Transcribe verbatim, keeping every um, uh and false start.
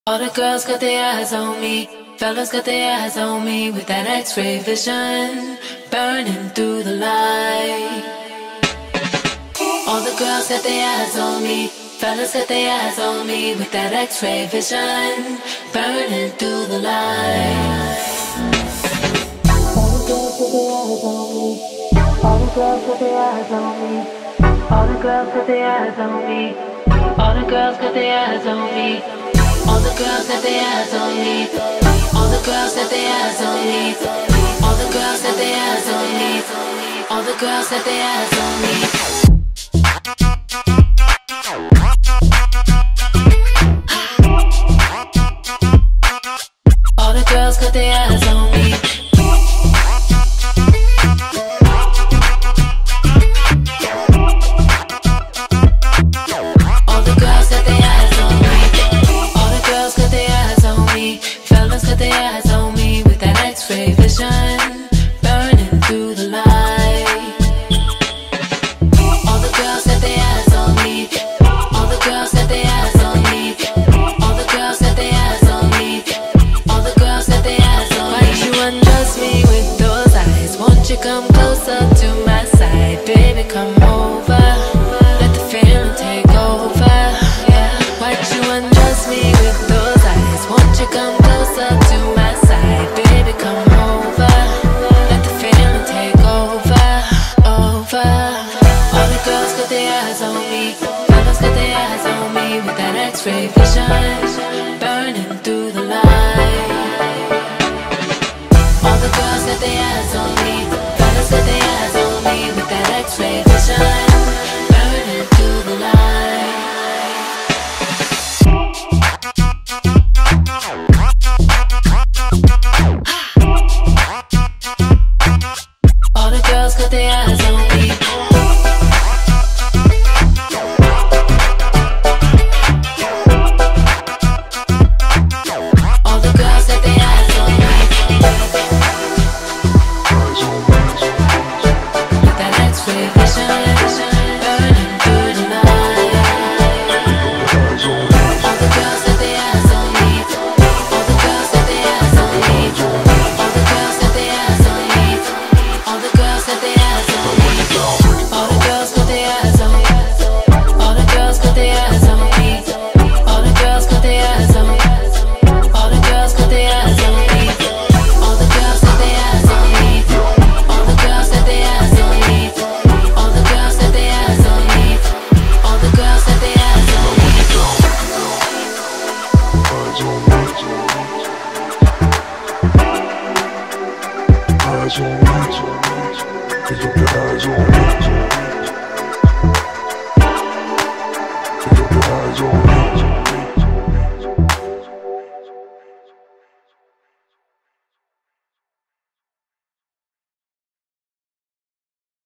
All the girls got their eyes on me, fellas got their eyes on me with that X-ray vision burning through the light. All the girls got their eyes on me, fellas got their eyes on me with that X-ray vision burning through the light. All the girls got their eyes on me, all the girls got their eyes on me, all the girls got their eyes on me. All the girls got their eyes on me, all the girls got their eyes on me, all the girls got their eyes on me, all the girls got their eyes on me. All the girls got their eyes on me. All the girls got their eyes on me. All the girls got their eyes on me. Fellas got their eyes on me with that X-ray vision burning through the light. All the girls got their eyes on me. All the girls got their eyes on me. All the girls got their eyes on me. All the girls got their eyes on me. Why'd you undress me with those eyes? Won't you come closer to my side? Baby, come over. Let the feeling take over. Yeah. Why'd you undress me with those eyes? Won't you come closer to my side? Baby, come over. Let the feeling take over. Over. All the girls got their eyes on me, fellas got their eyes on me with that X-ray vision burning through the light. All the girls got their eyes on me, fellas got their eyes on me with that X-ray vision burning through the light. All the girls got their eyes on me. All the girls got their eyes on me. With that X-ray vision burning through the light. All the girls got their eyes on me. All the girls got their eyes on me. All the girls got their eyes on me. All the girls got their eyes on me. All the girls got their eyes on me. All the girls got their eyes on me. All the girls got their eyes on me. All the girls got their eyes on me. All the girls got their eyes on me. All the girls got their eyes on me. All the girls got their eyes on me. All the girls got their eyes on me. Eyes on me, pick up your eyes on me, pick up your eyes on me.